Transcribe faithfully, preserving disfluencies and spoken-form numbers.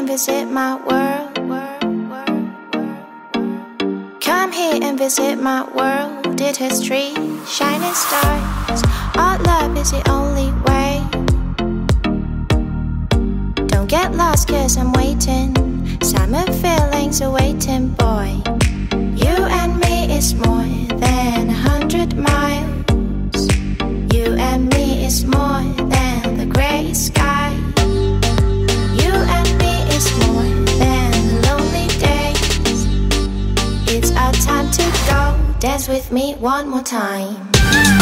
and visit my world. Come here and visit my world. It has trees, shining stars. Our love is the only way. Don't get lost cause I'm waiting. Summer feelings are waiting, boy. You and me is more than a hundred miles. You and me is more than the grey sky. You and me is more than lonely days. It's our time to go. Dance with me one more time.